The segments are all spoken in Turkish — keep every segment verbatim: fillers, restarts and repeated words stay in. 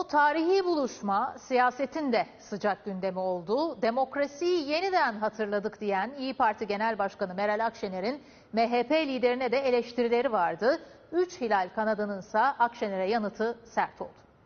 O tarihi buluşma siyasetin de sıcak gündemi oldu. Demokrasiyi yeniden hatırladık diyen İYİ Parti Genel Başkanı Meral Akşener'in M H P liderine de eleştirileri vardı. Üç hilal kanadınınsa Akşener'e yanıtı sert oldu.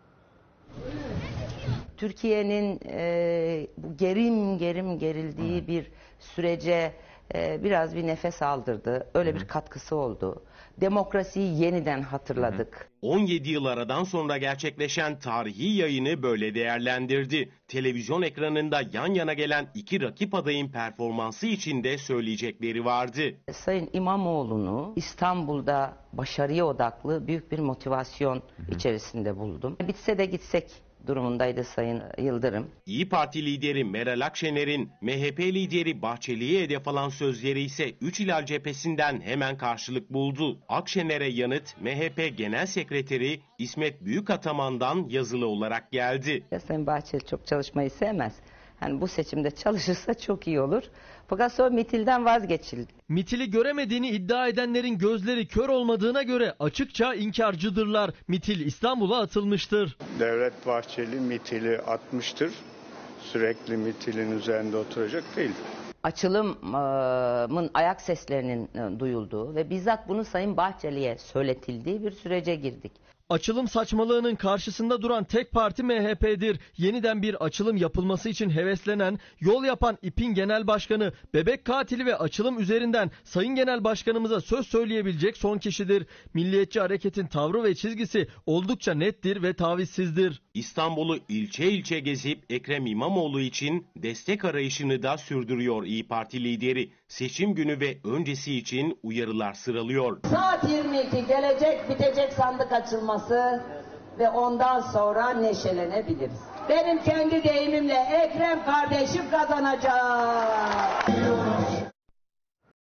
Türkiye'nin e, bu gerim gerim gerildiği bir sürece e, biraz bir nefes aldırdı. Öyle bir katkısı oldu. Demokrasiyi yeniden hatırladık. on yedi yıl aradan sonra gerçekleşen tarihi yayını böyle değerlendirdi. Televizyon ekranında yan yana gelen iki rakip adayın performansı için de söyleyecekleri vardı. Sayın İmamoğlu'nu İstanbul'da başarıya odaklı büyük bir motivasyon içerisinde buldum. Bitse de gitsek durumundaydı Sayın Yıldırım. İYİ Parti lideri Meral Akşener'in M H P lideri Bahçeli'ye hedef alan sözleri ise Üç Hilal cephesinden hemen karşılık buldu. Akşener'e yanıt M H P Genel Sekreteri İsmet Büyükataman'dan yazılı olarak geldi. Ya Sayın Bahçeli çok çalışmayı sevmez. Yani bu seçimde çalışırsa çok iyi olur. Fakat sonra mitilden vazgeçildi. Mitili göremediğini iddia edenlerin gözleri kör olmadığına göre açıkça inkarcıdırlar. Mitil İstanbul'a atılmıştır. Devlet Bahçeli mitili atmıştır. Sürekli mitilin üzerinde oturacak değil. Açılımın ayak seslerinin duyulduğu ve bizzat bunu Sayın Bahçeli'ye söyletildiği bir sürece girdik. Açılım saçmalığının karşısında duran tek parti M H P'dir. Yeniden bir açılım yapılması için heveslenen, yol yapan İP'in genel başkanı, bebek katili ve açılım üzerinden Sayın Genel Başkanımıza söz söyleyebilecek son kişidir. Milliyetçi Hareket'in tavrı ve çizgisi oldukça nettir ve tavizsizdir. İstanbul'u ilçe ilçe gezip Ekrem İmamoğlu için destek arayışını da sürdürüyor İYİ Parti lideri. Seçim günü ve öncesi için uyarılar sıralıyor. Saat yirmi iki gelecek bitecek sandık açılması ve ondan sonra neşelenebiliriz. Benim kendi deyimimle Ekrem kardeşim kazanacak.